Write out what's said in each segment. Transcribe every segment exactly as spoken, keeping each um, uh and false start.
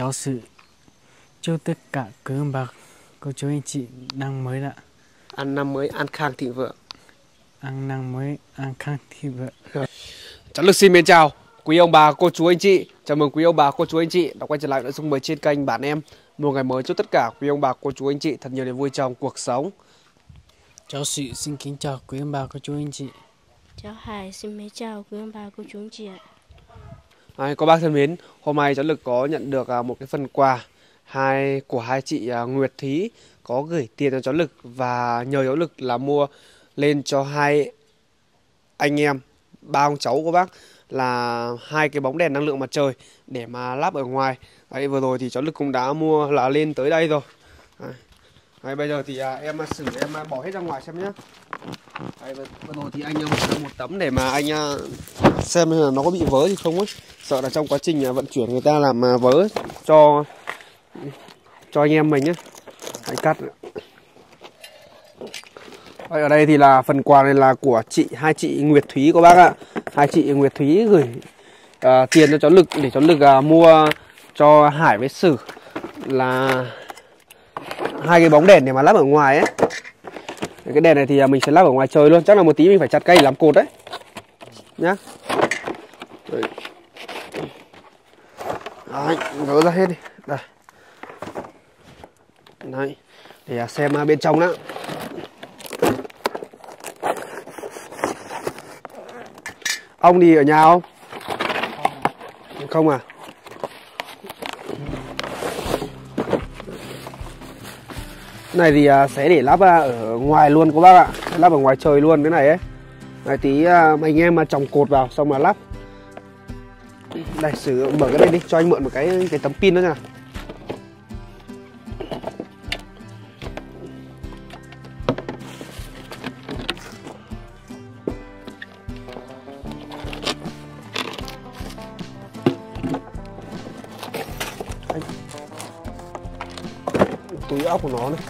Cháu sự chúc tất cả quý ông bà cô chú anh chị năm mới ạ. Ăn năm mới an khang thịnh vượng. Ăn năm mới an khang thịnh vượng. Cháu Lực xin mến chào quý ông bà cô chú anh chị. Chào mừng quý ông bà cô chú anh chị đã quay trở lại nội dung mới trên kênh Bản Em. Một ngày mới chúc tất cả quý ông bà cô chú anh chị thật nhiều niềm vui trong cuộc sống. Cháu sự xin kính chào quý ông bà cô chú anh chị. Cháu Hải xin mến chào quý ông bà cô chú anh chị ạ. À, các bác thân mến, hôm nay cháu Lực có nhận được một cái phần quà hai của hai chị Nguyệt Thúy có gửi tiền cho cháu Lực và nhờ cháu Lực là mua lên cho hai anh em ba ông cháu của bác là hai cái bóng đèn năng lượng mặt trời để mà lắp ở ngoài. Đấy, vừa rồi thì cháu Lực cũng đã mua là lên tới đây rồi. Đấy. Đấy, bây giờ thì à, em xử em bỏ hết ra ngoài xem nhé. Đấy, vừa rồi thì anh em một, một tấm để mà anh à, xem là nó có bị vớ thì không ấy. Sợ là trong quá trình à, vận chuyển người ta làm à, vớ cho cho anh em mình nhé. Hãy cắt. Đấy, ở đây thì là phần quà này là của chị hai chị Nguyệt Thúy của bác ạ. Hai chị Nguyệt Thúy gửi uh, tiền cho cháu Lực để cháu Lực uh, mua cho Hải với Sử là hai cái bóng đèn để mà lắp ở ngoài ấy. Cái đèn này thì mình sẽ lắp ở ngoài trời luôn. Chắc là một tí mình phải chặt cây làm cột đấy nhá. Đấy, đấy gỡ ra hết đi. Đây. Đấy, để xem bên trong đó. Ông đi ở nhà không? Không à? Này thì sẽ để lắp ở ngoài luôn các bác ạ. Lắp ở ngoài trời luôn cái này ấy. Này tí mấy anh em mà trồng cột vào xong mà lắp. Đây, sử dụng mở cái này đi, cho anh mượn một cái cái tấm pin nữa nha. Túi ốc của nó này.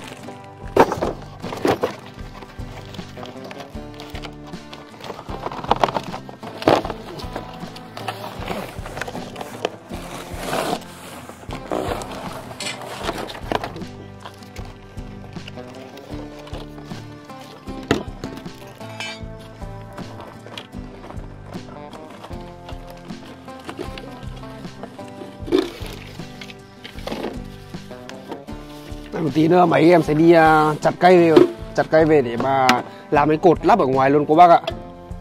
Một tí nữa mấy em sẽ đi uh, chặt cây về, chặt cây về để mà làm cái cột lắp ở ngoài luôn cô bác ạ.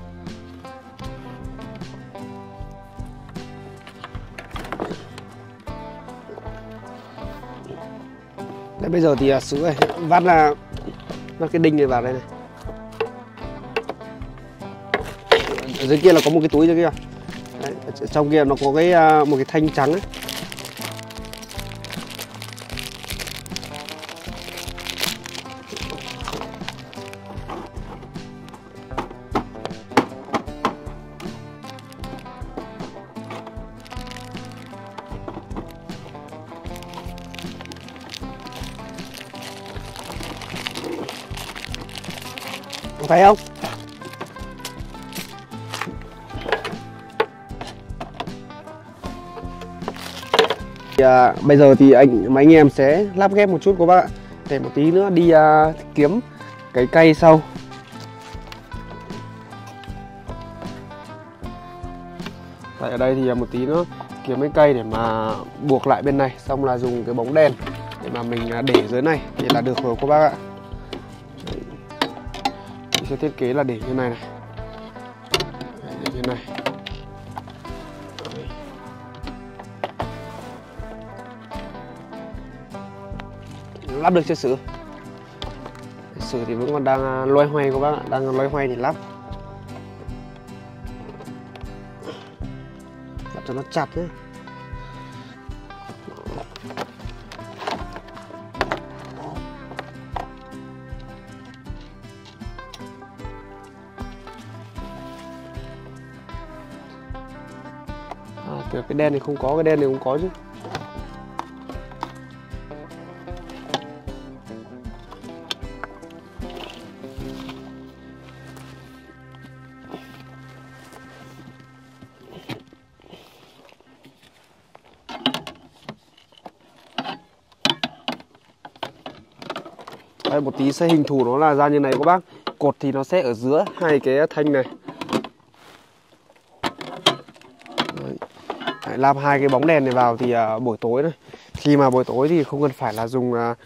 Đấy, bây giờ thì uh, Sứ ơi, vắt là vắt cái đinh này vào đây này. Ở dưới kia là có một cái túi dưới kia. Đấy, ở trong kia nó có cái uh, một cái thanh trắng ấy. Phải không? Thì, à, bây giờ thì anh mấy anh em sẽ lắp ghép một chút các bác ạ. Để một tí nữa đi à, kiếm cái cây sau. Tại ở đây thì một tí nữa kiếm cái cây để mà buộc lại bên này, xong là dùng cái bóng đèn để mà mình để dưới này thì là được rồi các bác ạ. Sẽ thiết kế là để như này này. Đấy, để như này. Đấy. Lắp được chưa Sử? Sử thì vẫn còn đang loay hoay các bác ạ, đang loay hoay để lắp. Lắp cho nó chặt nhé. Kiểu cái đen này không có, cái đen này cũng có chứ. Đây, một tí sẽ hình thù nó là ra như này các bác. Cột thì nó sẽ ở giữa hai cái thanh này. Đấy. Đấy, làm hai cái bóng đèn này vào thì uh, buổi tối này. Khi mà buổi tối thì không cần phải là dùng uh,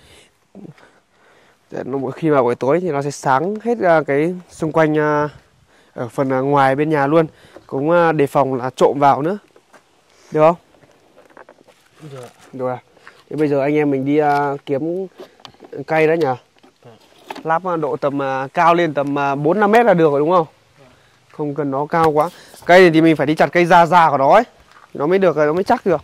khi mà buổi tối thì nó sẽ sáng hết uh, cái xung quanh uh, ở phần uh, ngoài bên nhà luôn. Cũng uh, đề phòng là trộm vào nữa. Được không? Được. Được à? Thế bây giờ anh em mình đi uh, kiếm cây đó nhỉ? Lắp uh, độ tầm uh, cao lên tầm uh, bốn năm mét là được rồi đúng không? Không cần nó cao quá. Cây này thì mình phải đi chặt cây già già của nó ấy. Nó mới được, nó mới chắc được.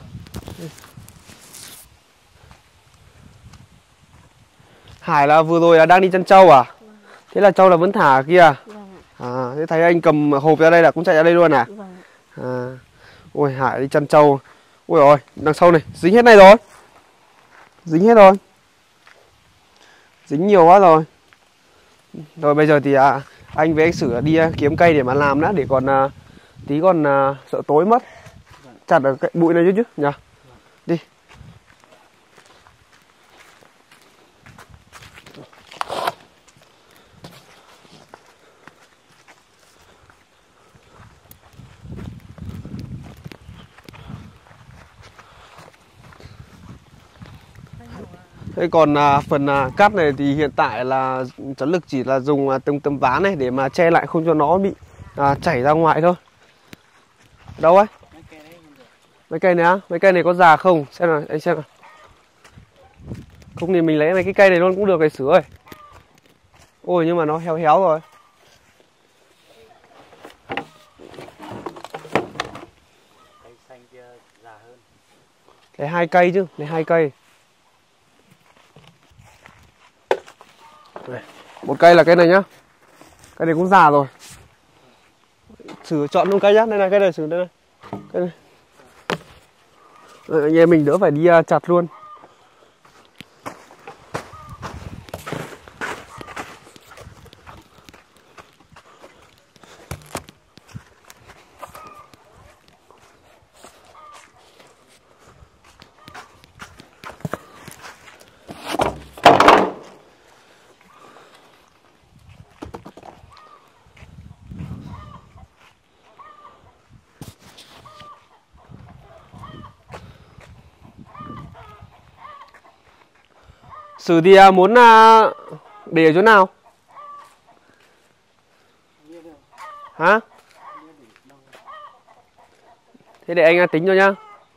Hải là vừa rồi là đang đi chăn trâu à? Vâng. Thế là trâu là vẫn thả ở kia? Vâng. À, thế thấy anh cầm hộp ra đây là cũng chạy ra đây luôn à? Vâng. À. Ôi Hải đi chăn trâu. Ôi ôi, đằng sau này, dính hết này rồi. Dính hết rồi. Dính nhiều quá rồi. Rồi bây giờ thì à, anh với anh Sử đi à, kiếm cây để mà làm đã. Để còn à, tí còn à, sợ tối mất. Chặt ở cái bụi này chứ chứ nhỉ? Đi. Thế còn à, phần à, cắt này thì hiện tại là cháu Lực chỉ là dùng à, từng tấm ván này để mà che lại không cho nó bị à, chảy ra ngoài thôi. Đâu ấy? Mấy cây này á? Mấy cây này có già không? Xem nào, anh xem nào. Không thì mình lấy mấy cái cây này luôn cũng được, cái sứa ơi. Ôi nhưng mà nó héo héo rồi. Cây xanh kia già hơn. Lấy hai cây chứ, lấy hai cây. Đây. Một cây là cây này nhá. Cây này cũng già rồi. Sử chọn luôn cây nhá. Đây này, cây này Sử đây này. Cây này. Rồi, anh em mình đỡ phải đi uh, chặt luôn. Sử thì uh, muốn uh, để ở chỗ nào? Hả? Thế để anh uh, tính cho nhá.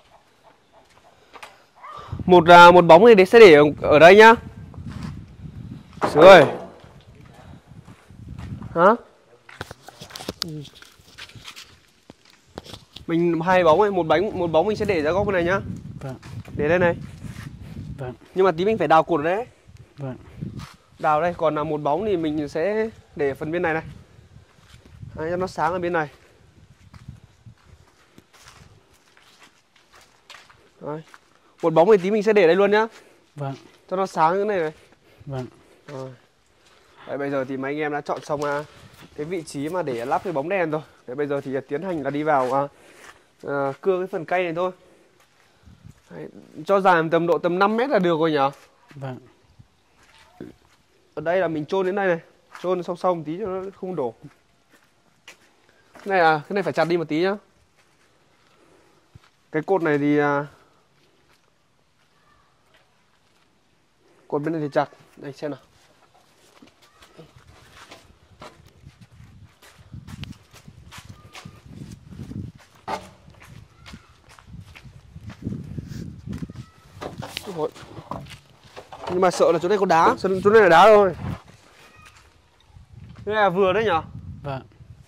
Một uh, một bóng thì sẽ để ở, ở đây nhá. Sử ơi. Hả? Mình hai bóng ấy, một bánh một bóng mình sẽ để ra góc bên này nhá. Vâng. Để đây này. Vâng. Nhưng mà tí mình phải đào cột ở đấy. Vâng. Đào đây, còn là một bóng thì mình sẽ để ở phần bên này này. Đấy, cho nó sáng ở bên này. Đấy. Một bóng thì tí mình sẽ để đây luôn nhá. Vâng. Cho nó sáng cái này này. Vâng. Rồi. Đấy, bây giờ thì mấy anh em đã chọn xong uh, cái vị trí mà để lắp cái bóng đèn rồi. Đấy, bây giờ thì tiến hành là đi vào uh, uh, cưa cái phần cây này thôi. Đấy, cho dài tầm độ tầm năm mét là được rồi nhỉ? Vâng. Ở đây là mình chôn đến đây này, chôn song song tí cho nó không đổ. Cái này à, cái này phải chặt đi một tí nhá. Cái cột này thì à, cột bên này thì chặt. Đây xem nào. Nhưng mà sợ là chỗ này có đá, chỗ này là đá thôi. Cái này là vừa đấy nhở? Vâng.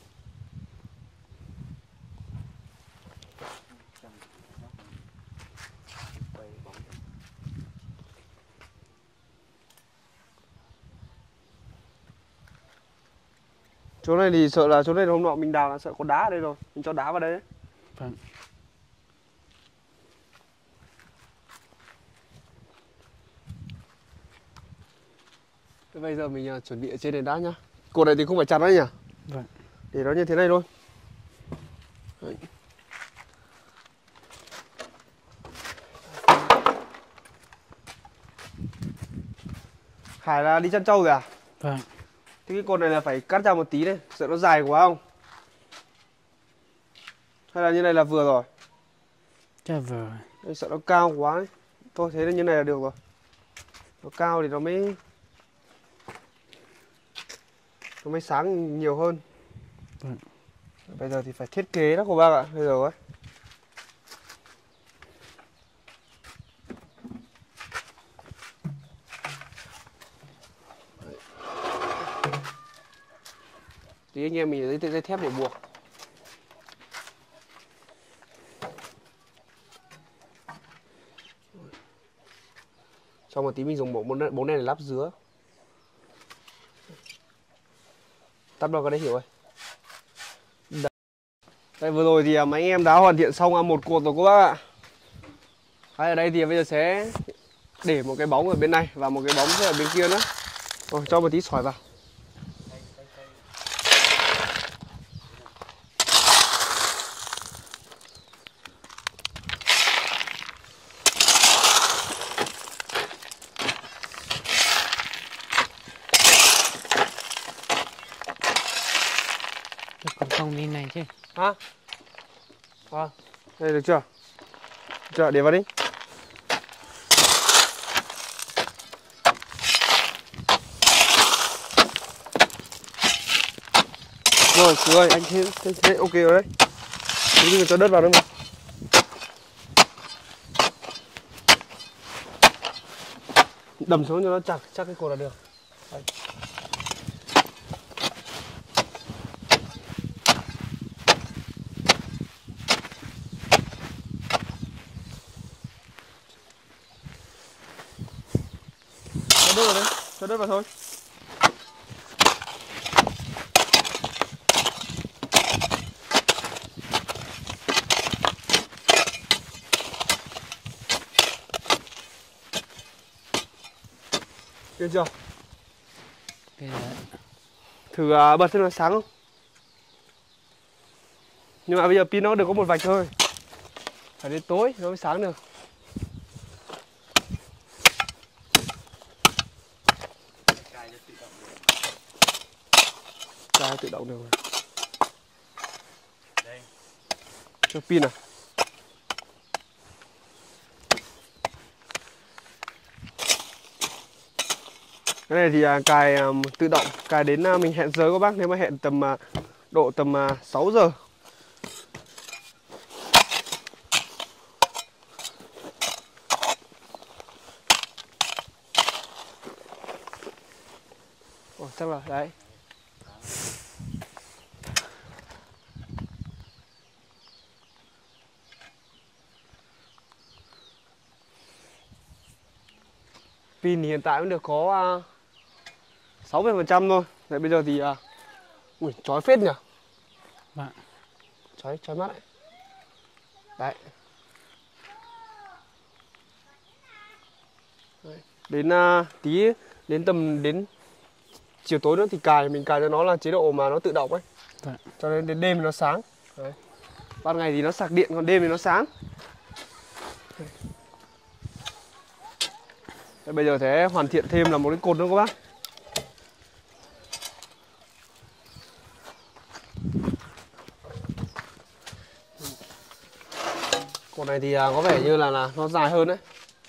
Chỗ này thì sợ là chỗ này hôm nọ mình đào là sợ có đá ở đây rồi, mình cho đá vào đây đấy. Vâng. Thế bây giờ mình uh, chuẩn bị ở trên này đã nhá. Cột này thì không phải chặt đấy nhỉ? Vâng. Để nó như thế này thôi. Đấy. Hải là đi chăn trâu rồi à? Vâng. Thế cái cột này là phải cắt ra một tí đấy, sợ nó dài quá không? Hay là như này là vừa rồi? Chắc vừa. Tôi sợ nó cao quá ấy. Thôi thế là như này là được rồi. Nó cao thì nó mới Nó mới sáng nhiều hơn. Vâng. Bây giờ thì phải thiết kế đó cô bác ạ. Bây giờ ấy. Tí anh em mình lấy dây thép để buộc. Xong một tí mình dùng bộ bốn này để lắp dứa. Tắt vào cái đấy hiểu ơi. Đây. Đây vừa rồi thì mấy anh em đã hoàn thiện xong một cột rồi cô bác ạ. Đấy, ở đây thì bây giờ sẽ để một cái bóng ở bên này và một cái bóng ở bên kia nữa. Rồi, cho một tí sỏi vào. Còn không bên này chứ. Hả? À, đây được chưa? Được chưa? Để vào đi. Rồi, chú ơi, anh thế, thế, thế ok rồi đấy. Thế nhưng mà cho đất vào nữa mà. Đầm xuống cho nó chặt, chắc cái cột là được. Đây. Cho đất vào đấy, cho đất vào thôi. Được chưa? Bây giờ Thử uh, bật xem nó sáng không? Nhưng mà bây giờ pin nó được có một vạch thôi. Phải đến tối nó mới sáng được. Cài tự động được rồi. Cho pin à? Cái này thì uh, cài um, tự động, cài đến uh, mình hẹn giờ các bác, nếu mà hẹn tầm uh, độ tầm uh, sáu giờ. Ồ, chắc là đấy. Pin thì hiện tại cũng được có uh, sáu mươi phần trăm thôi. Đấy, bây giờ thì uh, ui, chói phết nhỉ. vâng. Chói, chói mắt đấy. Đấy. Đấy. Đến uh, tí đến tầm đến chiều tối nữa thì cài, mình cài cho nó là chế độ mà nó tự động ấy. Vâng. Cho nên đến đêm thì nó sáng. Đấy. Ban ngày thì nó sạc điện, còn đêm thì nó sáng. Đấy, bây giờ sẽ hoàn thiện thêm là một cái cột nữa các bác. Cột này thì có vẻ như là, là nó dài hơn đấy.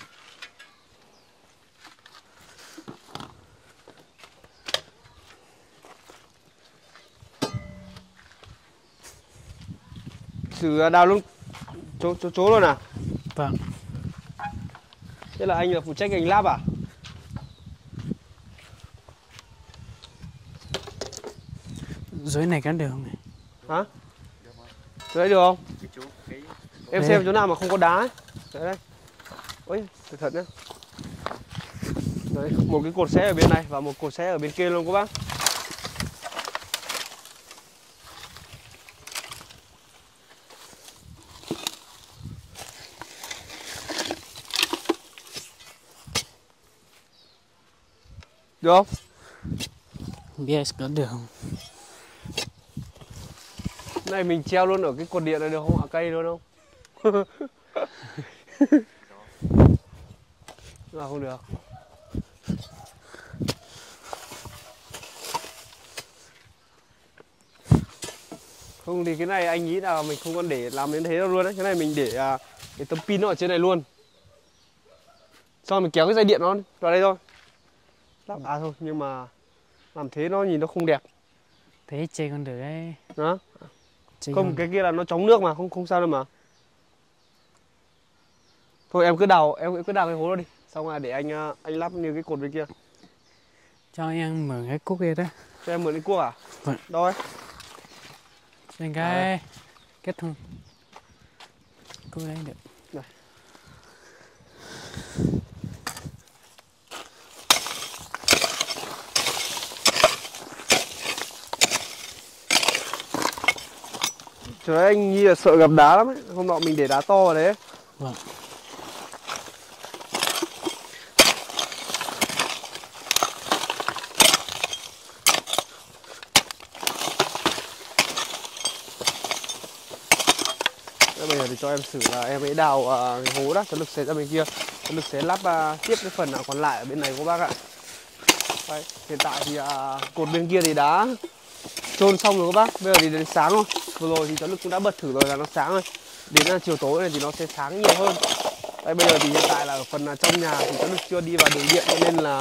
Thử đào luôn chỗ, chỗ, chỗ luôn à? Vâng. Thế là anh là phụ trách ngành lab à? Dưới này cán được không này? Hả? Dưới đấy được không? Em Đây. xem chỗ nào mà không có đá ấy. Đấy đây. Ôi, cẩn thận nhá. Đấy, một cái cột xe ở bên này và một cột xe ở bên kia luôn các bác. Được không? Biết có được không? Này mình treo luôn ở cái cột điện này được không? À, cây luôn không? Là không được. Không thì cái này anh nghĩ là mình không còn để làm đến thế đâu luôn đấy. Cái này mình để à, cái tấm pin nó ở trên này luôn. Xong mình kéo cái dây điện nó vào đây thôi. Lắp à thôi, nhưng mà làm thế nó nhìn nó không đẹp. Thế chê còn được đấy. Đó. Chê Không, còn... cái kia là nó chống nước mà, không không sao đâu mà. Thôi em cứ đào, em, em cứ đào cái hố đó đi. Xong rồi để anh anh lắp như cái cột bên kia. Cho em mượn cái cuốc kia đó. Cho em mượn cái cuốc à? Vâng. Đâu ấy? Trên cái kết thun. Cuốc đấy được. Này. Trời, anh nghĩ là sợ gặp đá lắm ấy. Hôm nọ mình để đá to vào đấy. Vâng. Bây giờ thì cho em xử là em ấy đào uh, cái hố đó cho Lực sẽ ra bên kia. Cho Lực sẽ lắp uh, tiếp cái phần uh, còn lại ở bên này các bác ạ. Đấy, hiện tại thì uh, cột bên kia thì đã chôn xong rồi các bác. Bây giờ thì đến sáng thôi. Vừa rồi thì cháu Lực cũng đã bật thử rồi là nó sáng rồi. Đến uh, chiều tối này thì nó sẽ sáng nhiều hơn. Đây, bây giờ thì hiện tại là ở phần uh, trong nhà thì cháu Lực chưa đi vào đường điện cho nên là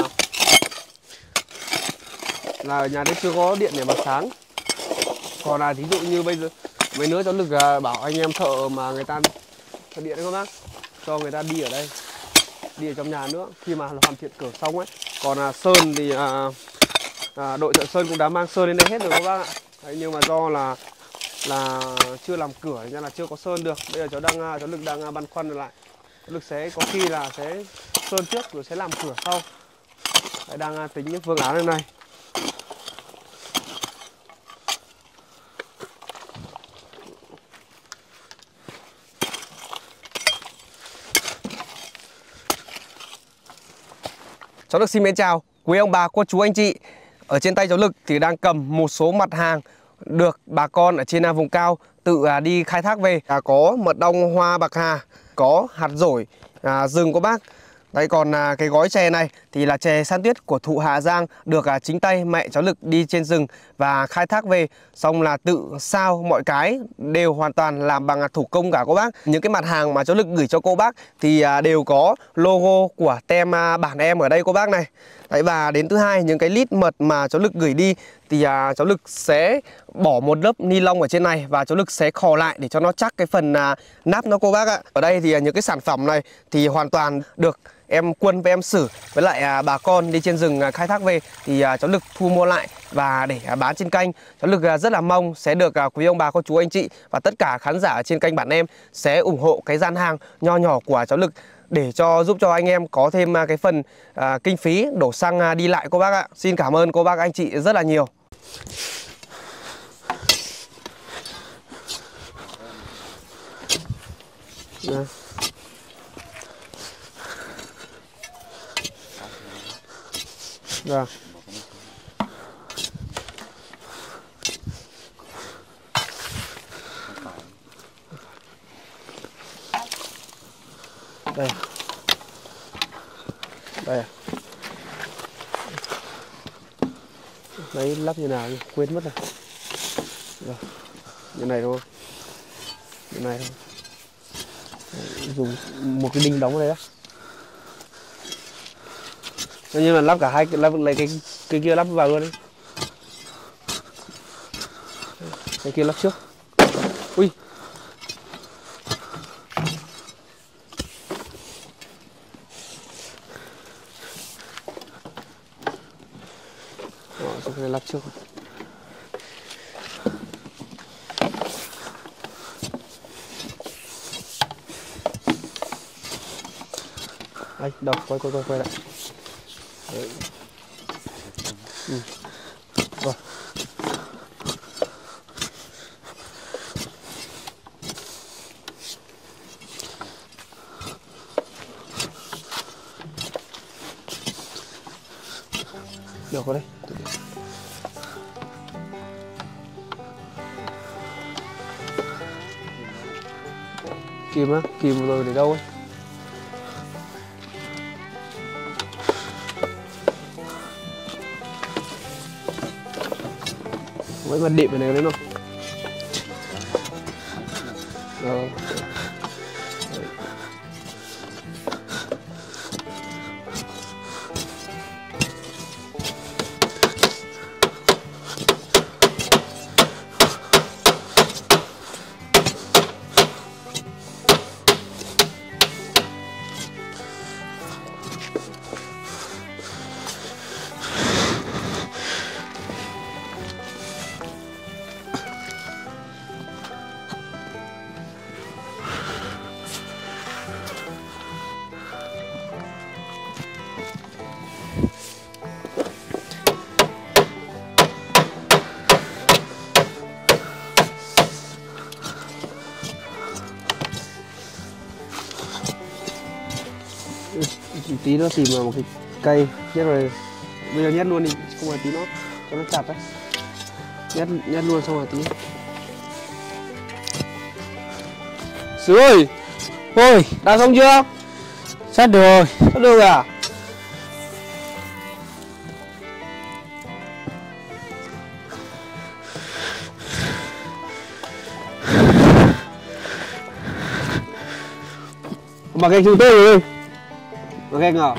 là ở nhà đấy chưa có điện để mà sáng. Còn là thí dụ như bây giờ mấy nữa cháu Lực uh, bảo anh em thợ mà người ta thợ điện đấy các bác, cho người ta đi ở đây, đi ở trong nhà nữa khi mà hoàn thiện cửa xong ấy. Còn là sơn thì à, à, đội thợ sơn cũng đã mang sơn lên đây hết rồi các bác ạ. Đấy, nhưng mà do là là chưa làm cửa nên là chưa có sơn được. Bây giờ cháu đang cháu Lực đang băn khoăn lại. Cháu Lực sẽ có khi là sẽ sơn trước rồi sẽ làm cửa sau. Đấy, đang tính những phương án này này. Cháu Lực xin mến chào quý ông bà, cô chú, anh chị. Ở trên tay cháu Lực thì đang cầm một số mặt hàng được bà con ở trên vùng cao tự đi khai thác về. À, có mật ong hoa bạc hà, có hạt dổi à, rừng của bác. Đấy, còn à, cái gói chè này thì là chè san tuyết của thụ Hà Giang, được à, chính tay mẹ cháu Lực đi trên rừng và khai thác về, xong là tự sao mọi cái đều hoàn toàn làm bằng à, thủ công cả cô bác. Những cái mặt hàng mà cháu Lực gửi cho cô bác thì à, đều có logo của tem à, bản em ở đây cô bác này. Đấy, và đến thứ hai, những cái lít mật mà cháu Lực gửi đi thì à, cháu Lực sẽ bỏ một lớp ni lông ở trên này và cháu Lực sẽ khò lại để cho nó chắc cái phần à, nắp nó cô bác ạ. Ở đây thì à, những cái sản phẩm này thì hoàn toàn được em Quân với em Sử với lại à, bà con đi trên rừng à, khai thác về thì à, cháu Lực thu mua lại và để à, bán trên kênh. Cháu Lực à, rất là mong sẽ được à, quý ông bà, cô chú, anh chị và tất cả khán giả trên kênh bản em sẽ ủng hộ cái gian hàng nho nhỏ của cháu Lực để cho giúp cho anh em có thêm à, cái phần à, kinh phí đổ xăng à, đi lại cô bác ạ. Xin cảm ơn cô bác, anh chị rất là nhiều. Đây. Vâng. Đây. Đây. Đấy, lắp như nào quên mất rồi. Rồi. Như này thôi. Như này thôi. Đấy, dùng một cái đinh đóng ở đây đó. Nhưng mà lắp cả hai, lắp lấy cái cái kia lắp vào luôn đi. Cái kia lắp trước. Ui. Đó, cái này lắp trước. Đây, đâu, quay quay quay quay lại. Đấy. Ừ. Rồi. Được rồi đấy. Kìm á, kìm rồi để đâu ấy? Với mặt đệm này đấy không? Ờ. Tí nữa tìm một cái cây nhét rồi, bây giờ nhét luôn đi, không phải tí nó cho nó chặt đấy, nhét nhét luôn xong rồi tí. Sứ ơi, Ôi, đã xong chưa? sắp được rồi. Sắp được rồi à? Mặc cái chúng tôi rồi. Mặc cái ngỏ.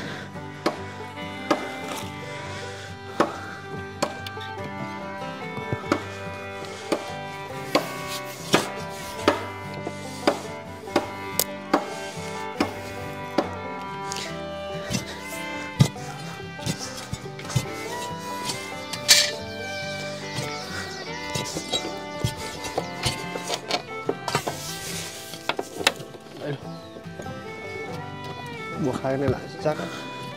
Buộc hai cái này lại chắc đấy.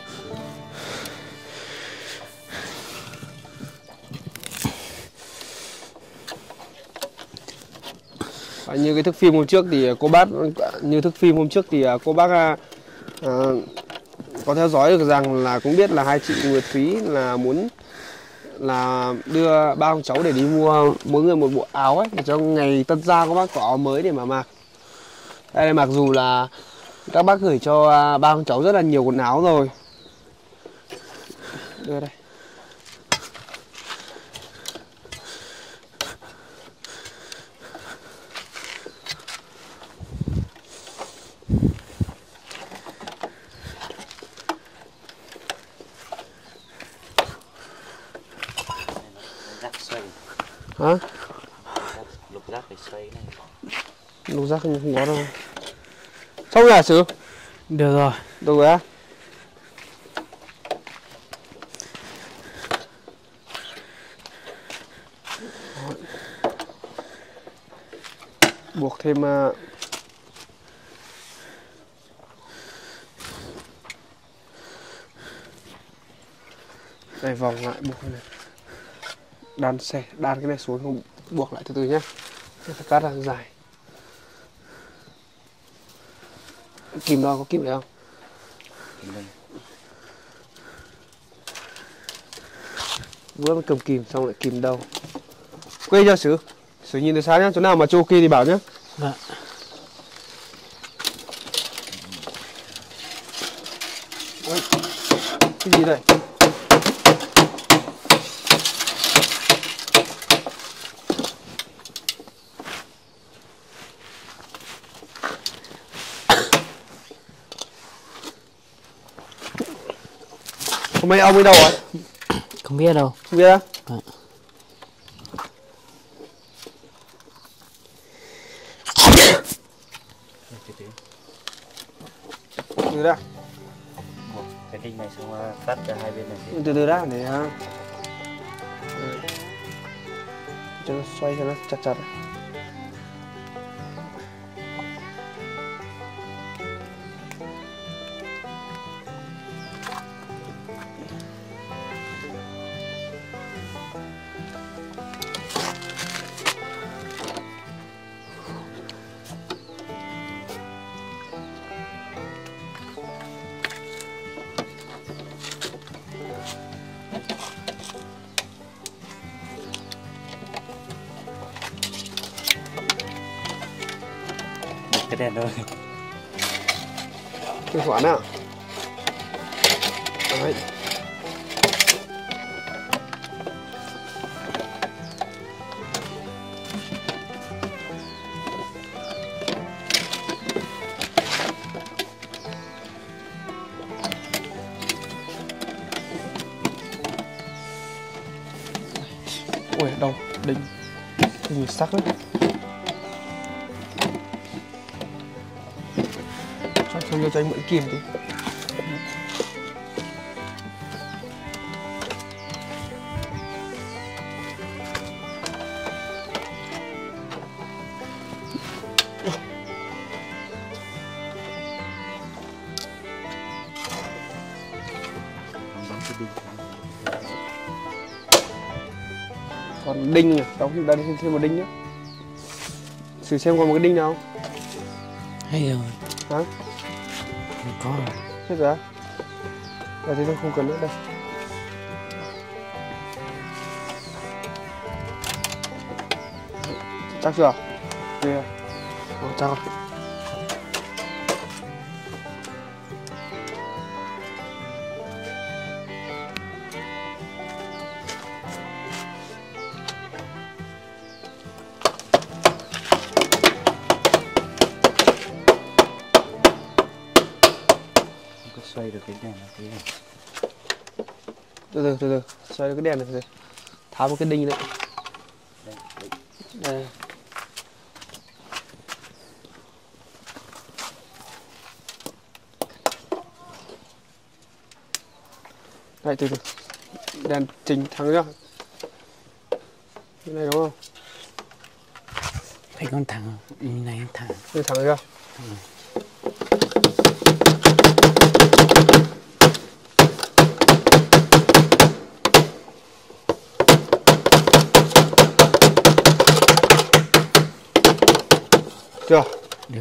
Và như cái thức phim hôm trước thì cô bác như thức phim hôm trước thì cô bác à, à, có theo dõi được rằng là cũng biết là hai chị Nguyệt Thúy là muốn là đưa ba ông cháu để đi mua mỗi người một bộ áo ấy để cho ngày Tân Gia các bác có áo mới để mà mặc. Đây mặc dù là các bác gửi cho ba ông cháu rất là nhiều quần áo rồi. Đưa đây. Hả? Lục rác phải xoay này. Lục rác không, không có đâu. Xong rồi à Sứ? Được rồi. Được rồi á? Buộc thêm uh... đây vòng lại buộc cái này. Đan xe, đan cái này xuống không buộc lại từ từ nhé. Phải cắt ra dài. Kìm đó có kìm được không? Kìm đây. Vừa mới cầm kìm xong lại kìm đâu. Quay cho Sứ. Sứ nhìn từ xa nhá, chỗ nào mà chỗ kia thì bảo nhá. Dạ. Ôi, cái gì đây? Hôm nay ông ấy đâu rồi? Không biết đâu. Không biết á? À. Từ đã. Buộc cái đinh này xong cắt ra hai bên này. Từ từ đã để ha. Cho nó xoay cho nó chặt chặt. Cái đèn thôi. Cái khoản ạ. Đấy. Ui đâu đinh đinh sắc đấy. Cho cho cho anh mượn kìm tí. Còn đinh này, đóng đây thêm một đinh nữa. Thử xem còn một cái đinh nào không? Hay rồi. Hả? Không có rồi. Chết rồi á? Đây thì không cần nữa đây. Chắc chưa? Kìa. Ồ, chắc rồi. Xoay được cái đèn là thế này. Từ từ từ từ xoay được cái đèn này từ từ. Tháo một cái đinh nữa. Đây, đây. Đây. Đây từ từ. Đèn chỉnh thẳng ra. Cái này đúng không? Phải con thẳng, như này thẳng. Đây thẳng ra. Ừ. Chưa? Được.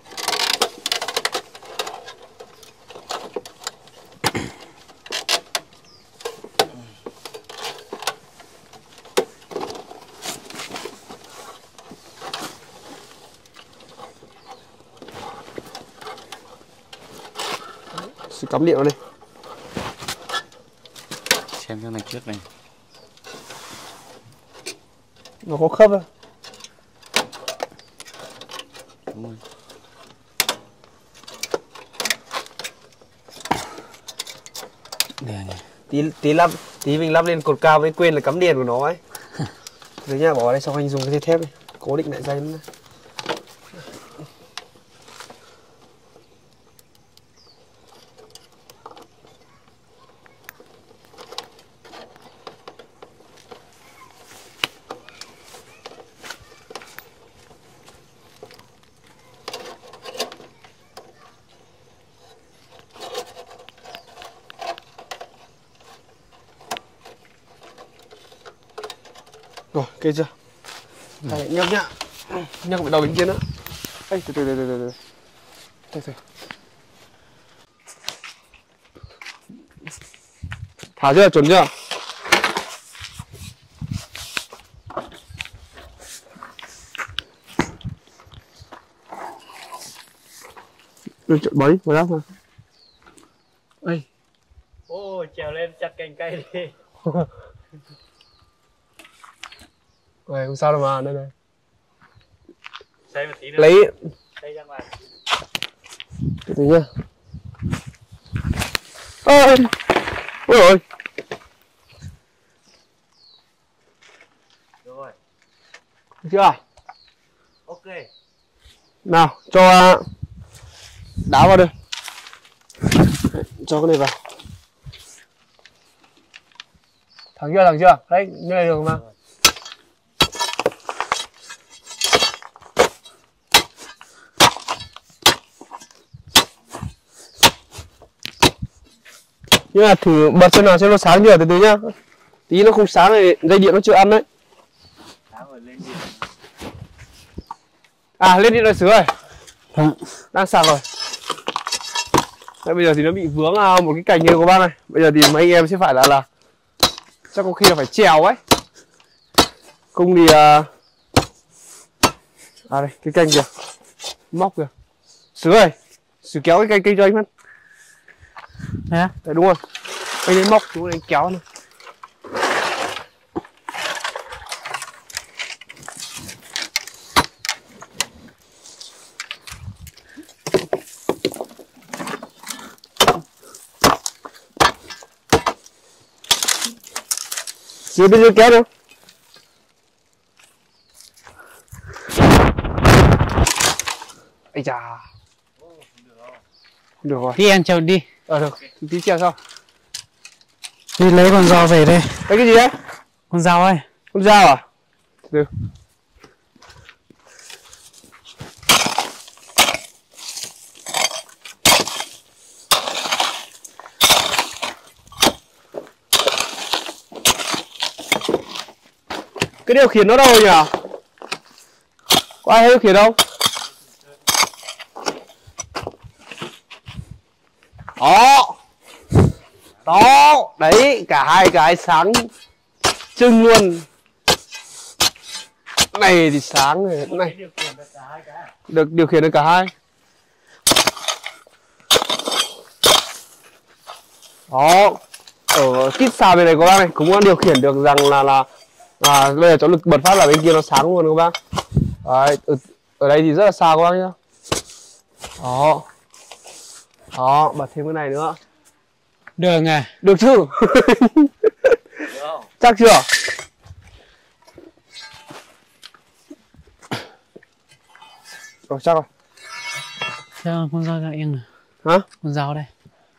Sẽ cắm điện vào đây. Xem cái này trước này. Nó có khớp không? Đúng rồi. Được nhỉ. Tí tí lắp tí mình lắp lên cột cao với quên là cắm điện của nó ấy. Rồi nha, bỏ vào đây xong anh dùng cái dây thép này cố định lại dây nữa. Rồi, kê chưa? Đây, nhấc nhá. Nhấc vào đầu bên kia nữa. Ê, từ từ từ từ từ. Từ từ. Thả chưa? Chuẩn chưa? Được chuẩn bấy, vào đó mà. Ê. Ô, trèo lên chặt cành cây đi. Rồi, không sao đâu mà, đây này. Xây một tí nữa. Lấy. Xây ra ngoài. Từ từ nhá. Ôi. Ôi ôi. Rồi. Được chưa? Ok. Nào, cho đá vào đây. Cho cái này vào. Thẳng chưa, thẳng chưa? Đấy, như này được mà. Nhưng mà thử bật xem nào xem nó sáng chưa, từ từ nhá. Tí nó không sáng thì dây điện nó chưa ăn đấy. Sáng rồi lên điện. À, lên điện rồi sửa rồi. Vâng. Đang sạc rồi. Đấy, bây giờ thì nó bị vướng à, một cái cành như của bác này. Bây giờ thì mấy anh em sẽ phải là là chắc có khi là phải trèo ấy. Không thì à, à đây, cái cành kìa. Móc kìa. Sửa rồi. Sửa kéo cái cây cây cho anh Văn. Đấy á? Đấy đúng rồi. Anh lấy móc chú anh kéo này. Sửa bên dưới kéo đâu. Được rồi. Đi ăn chầu đi. Ờ được, tí treo sau. Đi lấy con dao về đây. Cái cái gì đấy? Con dao ơi. Con dao à? Được. Cái điều khiển nó đâu nhỉ? Có ai thấy điều khiển không? Đó. Đó. Đấy, cả hai cái sáng trưng luôn. Này thì sáng này, này. Được điều khiển được cả hai. Đó. Ở kít xà bên này các bác này cũng có điều khiển được rằng là là à, bây giờ cháu lực bật phát là bên kia nó sáng luôn các bác. Đấy, ở, ở đây thì rất là xa các bác nhá. Đó. Đó, bật thêm cái này nữa. Được à? Được chứ? Chắc chưa? Rồi chắc rồi. Sao con dao lại yên à? Hả? Con dao đây.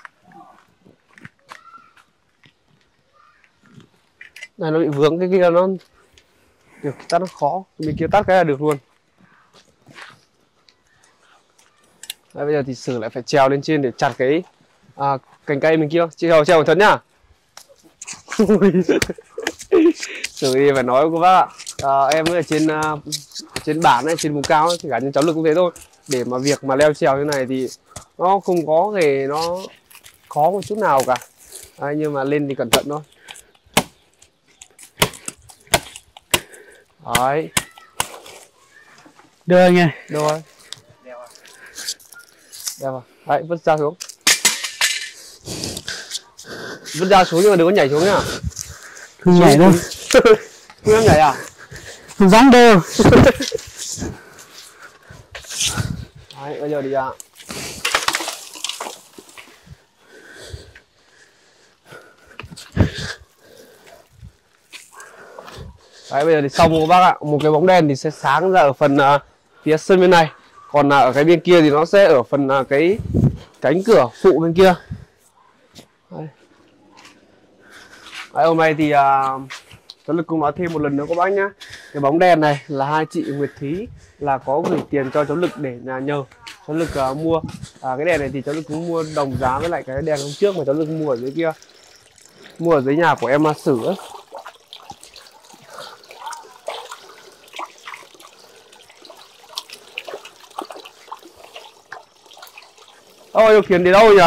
Này nó bị vướng cái kia nó được tắt nó khó, mình kia tắt cái là được luôn. Đấy, bây giờ thì Sử lại phải trèo lên trên để chặt cái à, cành cây mình kia. Trèo trèo cẩn thận nhá. Sử thì phải nói với cô bác ạ, à, em ở trên uh, trên bản này, trên vùng cao ấy, thì cả những cháu lực cũng thế thôi. Để mà việc mà leo trèo như này thì nó không có thể nó khó một chút nào cả. Đấy, nhưng mà lên thì cẩn thận thôi. Đấy. Được nha. Được rồi. Đeo vào. Đấy, vứt dao xuống. Vứt dao xuống nhưng mà đừng có nhảy xuống nhá. Không nhảy đâu. Không nhảy à? Không dám đâu. Đấy, bây giờ thì à. Đấy, bây giờ thì xong các bác ạ. Một cái bóng đèn thì sẽ sáng ra ở phần uh, phía sân bên này. Còn uh, ở cái bên kia thì nó sẽ ở phần uh, cái cánh cửa phụ bên kia. Đấy. Đấy, hôm nay thì uh, cháu Lực cũng nói thêm một lần nữa các bác nhá. Cái bóng đèn này là hai chị Nguyệt Thúy là có gửi tiền cho cháu Lực để nhà nhờ cháu Lực uh, mua. À, cái đèn này thì cháu Lực cũng mua đồng giá với lại cái đèn hôm trước mà cháu Lực mua ở dưới kia. Mua ở dưới nhà của em uh, Sử ấy. Ôi, điều khiển đi đâu nhỉ?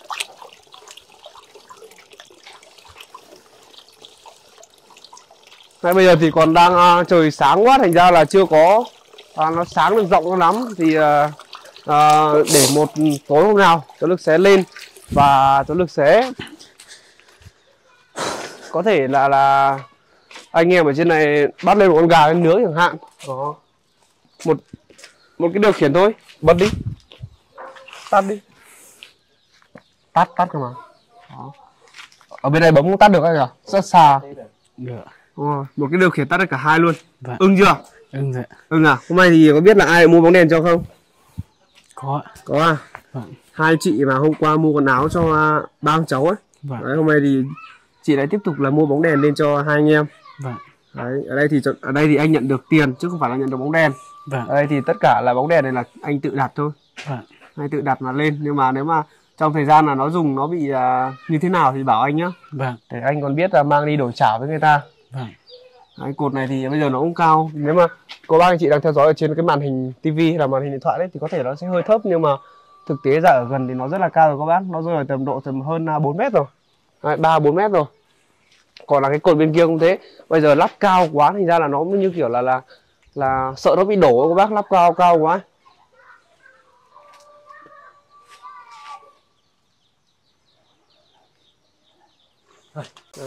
Này, bây giờ thì còn đang uh, trời sáng quá, thành ra là chưa có uh, nó sáng được rộng lắm. Thì uh, uh, để một tối hôm nào cháu Lực sẽ lên và cháu Lực sẽ có thể là là anh em ở trên này bắt lên một con gà lên nướng chẳng hạn. Đó. Một một cái điều khiển thôi, bật đi, tắt đi. Tắt tắt cơ mà. Đó. Ở bên này bấm không tắt được anh nhỉ? Rất xa. Được. Ờ, một cái điều khiển tắt được cả hai luôn. Vâng. Ưng chưa? Ưng rồi. Ưng à? Hôm nay thì có biết là ai mua bóng đèn cho không? Có. Có à? Vâng. Hai chị mà hôm qua mua quần áo cho uh, ba ông cháu ấy. Vâng. Đấy, hôm nay thì chị lại tiếp tục là mua bóng đèn lên cho hai anh em. Vâng. Đấy, ở đây thì ở đây thì anh nhận được tiền chứ không phải là nhận được bóng đèn. Vâng. Ở đây thì tất cả là bóng đèn này là anh tự đặt thôi. Vâng. Anh tự đặt mà lên, nhưng mà nếu mà trong thời gian là nó dùng nó bị uh, như thế nào thì bảo anh nhá. Vâng. Để anh còn biết là mang đi đổi trả với người ta. Vâng. Đấy, cột này thì bây giờ nó cũng cao. Nếu mà cô bác anh chị đang theo dõi ở trên cái màn hình tivi hay là màn hình điện thoại đấy thì có thể nó sẽ hơi thấp, nhưng mà thực tế ra ở gần thì nó rất là cao rồi các bác. Nó rơi ở tầm độ tầm hơn bốn mét rồi. Đấy, ba bốn mét rồi. Còn là cái cột bên kia cũng thế. Bây giờ lắp cao quá thành ra là nó như kiểu là là là sợ nó bị đổ các bác, lắp cao cao quá. Đấy.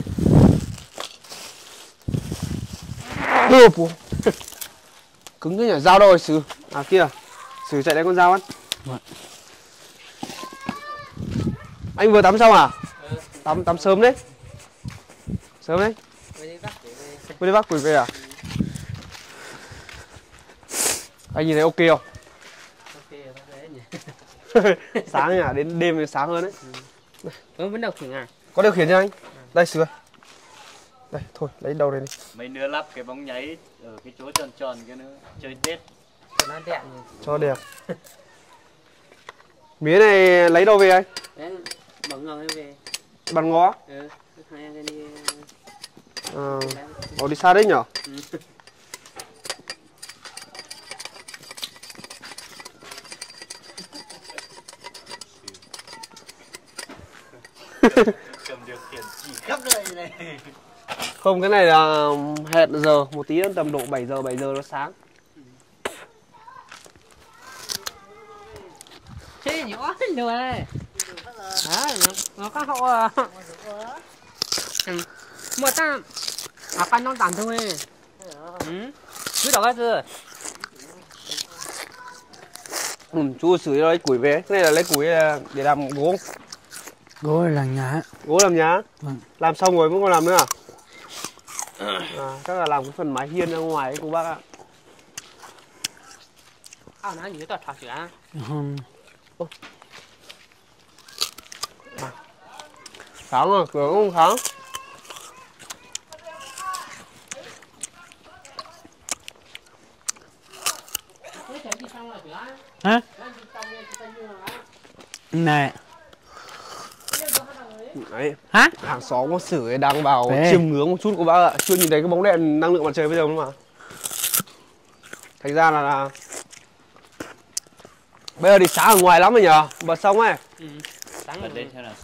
Cứng thế nhỉ, dao đâu rồi Sử? À kia, Sử chạy lấy con dao ăn. Vâng. Anh vừa tắm xong à? Ừ. Tắm tắm sớm đấy. Sớm đấy. Mới đi bắt quỷ về à? Anh nhìn thấy ok không? Ok, nhỉ. Sáng nhỉ, đến đêm thì sáng hơn đấy. Ừ, vẫn điều khiển à? Có điều khiển cho anh? Đây sửa. Đây, thôi lấy đầu đây đi. Mấy đứa lắp cái bóng nháy ở cái chỗ tròn tròn kia nữa, chơi Tết. Cho nó đẹp nhỉ. Cho đẹp. Mía này lấy đâu về anh? Đấy, bóng ngồi về. Bàn ngó. Ừ, hai anh đi. Ờ, à, đi xa đấy nhở? Ừ. Cầm điều khiển chỉ khắp nơi này. Không, cái này là hẹn giờ, một tí nữa tầm độ bảy giờ, bảy giờ nó sáng. Thế nhỏ lừa này. À, nó, nó có hậu à. Ừ. Mua ta. À, pan nó tàn thôi. Ừ. Cứ đọc cái gì? Ừ, chú xử lấy củi về. Cái này là lấy củi để làm gỗ. Gỗ là nhá. Gỗ làm nhá. Vâng. Làm xong rồi vẫn còn làm nữa à? À, chắc là làm cái phần mái hiên ra ngoài ấy cô bác ạ. À, nó như tao thảo chữ á. Không. Sáng rồi, cửa cũng không sáng. Hả? Này. Đấy. Hả? Hàng xóm có xử ấy đang vào Về. chiêm ngưỡng một chút của bác ạ. Chưa nhìn thấy cái bóng đèn năng lượng mặt trời bây giờ nữa mà. Thành ra là, là... bây giờ thì sáng ở ngoài lắm rồi nhờ. Bật xong ấy. Ừ. Sáng Bật rồi. lên xem nào.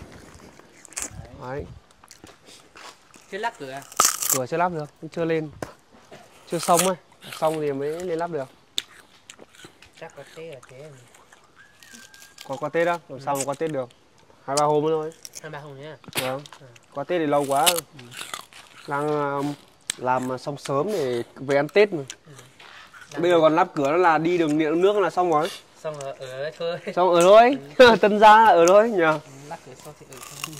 Đấy. Chưa lắp cửa. Cửa chưa lắp được, chưa lên. Chưa xong ấy. Xong thì mới lên lắp được. Chắc có thế là thế. Còn qua Tết á, làm sao mà qua Tết được. Hai ba hôm nữa thôi. Hai ba hôm nhá. Vâng. Qua Tết thì lâu quá. Đang um, làm xong sớm để về ăn Tết mà. Bây giờ còn lắp cửa là đi đường điện nước là xong rồi. Xong rồi ở đấy thôi. Xong ở thôi. Tân gia ở thôi nhờ. Lắp cửa xong thì ở thôi.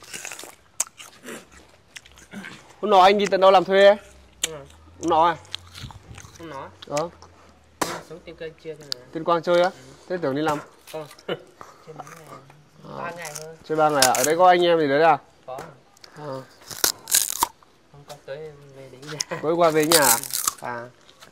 Hôm nọ anh đi tận đâu làm thuê ấy? Ừ. Hôm nọ à? Không nói. Ờ. Xuống tìm kênh chưa thế nào? Tuyên Quang chơi á? Thế tưởng đi làm. Không. Trên mấy ngày. Ba ngày thôi. Chơi ba ngày à? Ở đây có anh em gì đấy à? Có. À. Không có tới về đến nhà. Mới qua về nhà à?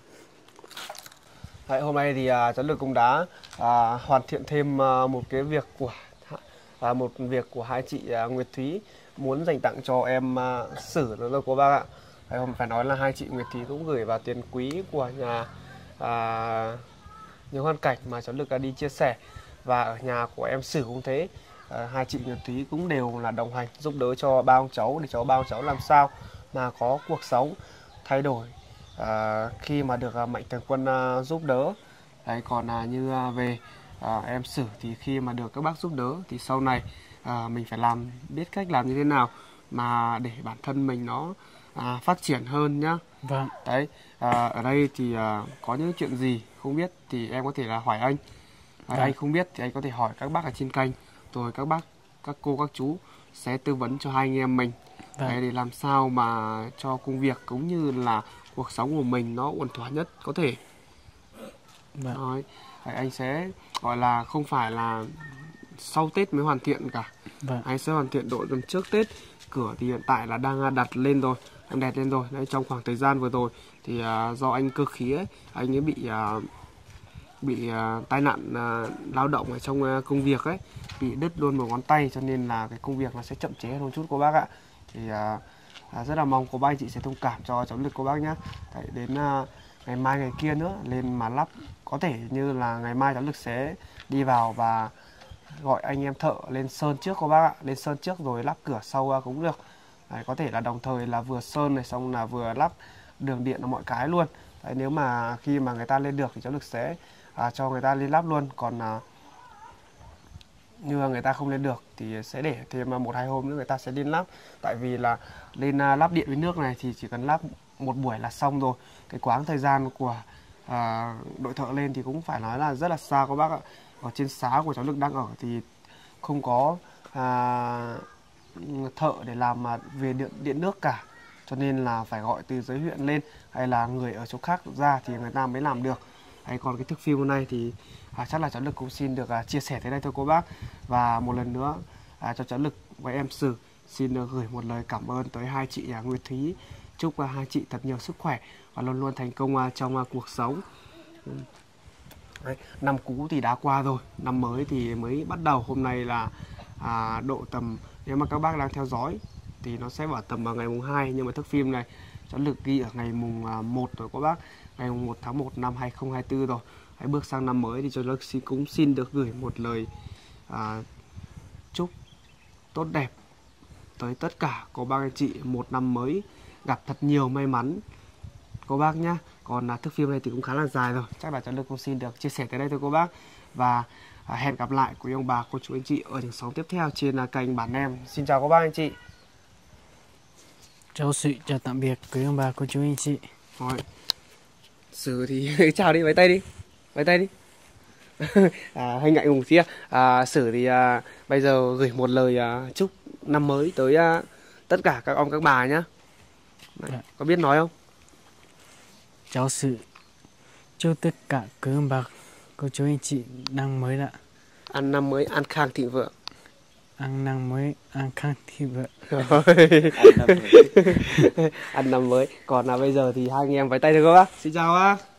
Đấy, hôm nay thì uh, cháu Lực cũng đã uh, hoàn thiện thêm uh, một cái việc của uh, một việc của hai chị uh, Nguyệt Thúy muốn dành tặng cho em uh, Sử nữa rồi cô bác ạ. Đấy, hôm phải nói là hai chị Nguyệt Thúy cũng gửi vào tiền quý của nhà uh, những hoàn cảnh mà cháu Lực đã đi chia sẻ, và ở nhà của em Sử cũng thế. Uh, hai chị Nguyệt Thúy cũng đều là đồng hành giúp đỡ cho ba ông cháu để cho ba ông cháu làm sao mà có cuộc sống thay đổi À, khi mà được à, Mạnh Thường Quân à, giúp đỡ. Đấy, còn à, như à, về à, em Sử thì khi mà được các bác giúp đỡ thì sau này à, mình phải làm biết cách làm như thế nào mà để bản thân mình nó à, phát triển hơn nhá. Vâng. Đấy, à, ở đây thì à, có những chuyện gì không biết thì em có thể là hỏi anh. À, Vâng. Anh không biết thì anh có thể hỏi các bác ở trên kênh, rồi các bác, các cô, các chú sẽ tư vấn cho hai anh em mình. Vâng. Đấy, để làm sao mà cho công việc cũng như là cuộc sống của mình nó ổn thỏa nhất có thể. Vâng. Đấy, anh sẽ gọi là không phải là sau Tết mới hoàn thiện cả. Vâng. Anh sẽ hoàn thiện độ gần trước Tết. Cửa thì hiện tại là đang đặt lên rồi, đang đẹp lên rồi. Đấy, trong khoảng thời gian vừa rồi thì uh, do anh cơ khí ấy, anh ấy bị uh, bị uh, tai nạn uh, lao động ở trong uh, công việc ấy, bị đứt luôn một ngón tay, cho nên là cái công việc nó sẽ chậm chế hơn một chút cô bác ạ. Thì uh, À, rất là mong cô bác anh chị sẽ thông cảm cho cháu Lực cô bác nhé. Đấy, đến uh, ngày mai ngày kia nữa lên mà lắp, có thể như là ngày mai cháu Lực sẽ đi vào và gọi anh em thợ lên sơn trước cô bác ạ, lên sơn trước rồi lắp cửa sau uh, cũng được. Đấy, có thể là đồng thời là vừa sơn này xong là vừa lắp đường điện mọi cái luôn. Đấy, nếu mà khi mà người ta lên được thì cháu Lực sẽ uh, cho người ta lên lắp luôn. Còn uh, như người ta không lên được thì sẽ để thêm một hai hôm nữa người ta sẽ lên lắp. Tại vì là lên lắp điện với nước này thì chỉ cần lắp một buổi là xong rồi. Cái quãng thời gian của à, đội thợ lên thì cũng phải nói là rất là xa các bác ạ. Ở trên xá của cháu Lực đang ở thì không có à, thợ để làm về điện, điện nước cả, cho nên là phải gọi từ dưới huyện lên hay là người ở chỗ khác ra thì người ta mới làm được. Hay còn cái thước phim hôm nay thì à, chắc là cháu Lực cũng xin được à, chia sẻ tới đây thôi cô bác. Và một lần nữa à, cho cháu Lực với em Sử xin uh, gửi một lời cảm ơn tới hai chị uh, Nguyệt Thúy. Chúc uh, hai chị thật nhiều sức khỏe và luôn luôn thành công uh, trong uh, cuộc sống. Đấy, năm cũ thì đã qua rồi, năm mới thì mới bắt đầu. Hôm nay là à, độ tầm, nếu mà các bác đang theo dõi thì nó sẽ vào tầm vào ngày mùng hai, nhưng mà thước phim này cháu Lực ghi ở ngày mùng à, một rồi các bác, ngày mùng một tháng một năm hai không hai tư rồi. Hãy bước sang năm mới thì cháu Lực xin, cũng xin được gửi một lời à, chúc tốt đẹp tới tất cả cô bác anh chị, một năm mới gặp thật nhiều may mắn cô bác nhá. Còn à, thước phim này thì cũng khá là dài rồi, chắc là cháu Lực cũng xin được chia sẻ tới đây thôi cô bác. Và à, hẹn gặp lại quý ông bà, cô chú anh chị ở những sóng tiếp theo trên à, kênh Bản Em. Xin chào các bác anh chị. Cháu Sự chào tạm biệt quý ông bà, cô chú anh chị. Rồi, Sử thì chào đi, vẫy tay đi, vẫy tay đi. à, hơi ngại ngùng xíu. À, Sử thì à, bây giờ gửi một lời à, chúc năm mới tới à, tất cả các ông các bà nhá. Đấy, Dạ. có biết nói không? Cháu Sự chúc tất cả quý ông bà, cô chú anh chị năm mới đã Ăn năm mới an khang thịnh vượng. ăn năm mới an khang thịnh vượng. Ăn năm mới. Còn là bây giờ thì hai anh em vẫy tay thôi các bác. Xin chào bác.